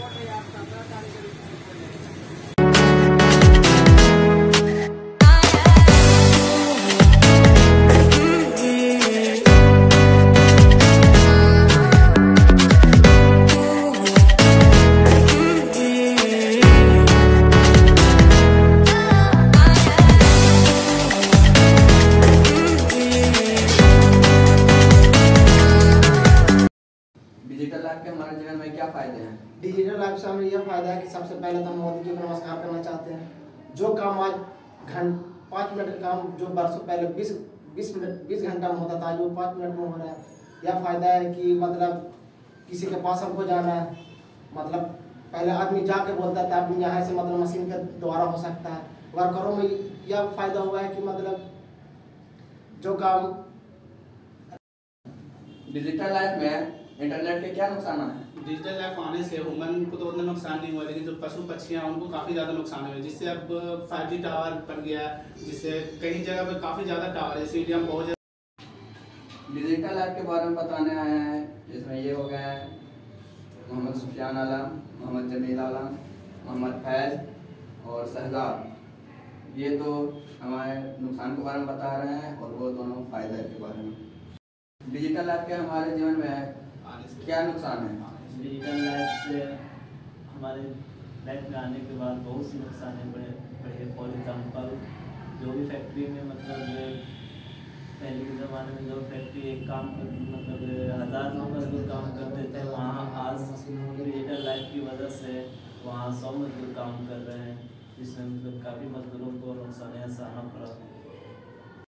Digital life के हमारे जीवन में क्या फायदे हैं? डिजिटल लाइफ से हमें यह फायदा है कि सबसे पहले तो हम मोदी जी को नमस्कार करना चाहते हैं। जो काम आज 5 मिनट का काम जो बरसों पहले 20 घंटा में होता था, जो 5 मिनट में हो रहा है। यह फायदा है कि मतलब किसी के पास हमको जाना है, मतलब पहले आदमी जाके बोलता था, अब यहाँ से मतलब मशीन के द्वारा हो सकता है। वर्करों में यह फायदा हुआ है कि मतलब जो काम डिजिटल लाइफ में इंटरनेट के क्या नुकसान हैं? डिजिटल लाइफ आने से ह्यूमन को तो उतना नुकसान नहीं हुआ, लेकिन जो पशु पक्षियाँ उनको काफ़ी ज़्यादा नुकसान हुआ, जिससे अब 5G टावर बन गया, जिससे कई जगह पर काफ़ी ज़्यादा टावर है, इसीलिए हम बहुत डिजिटल लाइफ के बारे में बताने आए हैं, जिसमें ये हो गया है मोहम्मद सुफियान आलम, मोहम्मद जमील आलम, मोहम्मद फैज़ और शहजाद। ये तो हमारे नुकसान के बारे में बता रहे हैं और वो दोनों फ़ायदे के बारे में। डिजिटल लाइफ के हमारे जीवन में क्या नुकसान है? डिजिटल लाइफ से हमारे लाइफ में आने के बाद बहुत से नुकसान हैं बड़े। फॉर एग्जांपल जो भी फैक्ट्री में मतलब पहले के ज़माने में जो फैक्ट्री एक काम मतलब 1000 मजदूर काम करते थे, वहाँ आज डिजिटल लाइफ की वजह से वहाँ 100 मजदूर काम कर रहे हैं, जिसमें मतलब काफ़ी मजदूरों को नुकसान सहना पड़ा।